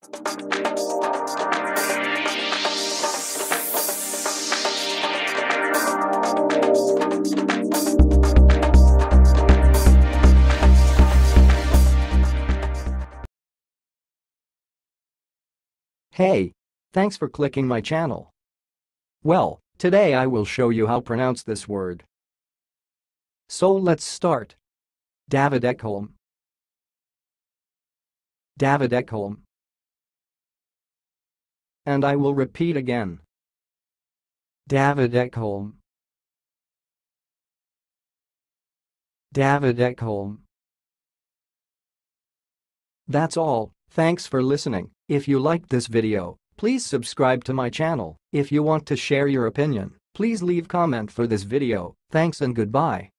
Hey, thanks for clicking my channel. Well, today I will show you how to pronounce this word. So let's start. Davidekholm. Davidekholm. And I will repeat again. Davidekholm. Davidekholm. That's all. Thanks for listening. If you liked this video, please subscribe to my channel. If you want to share your opinion, please leave comment for this video. Thanks and goodbye.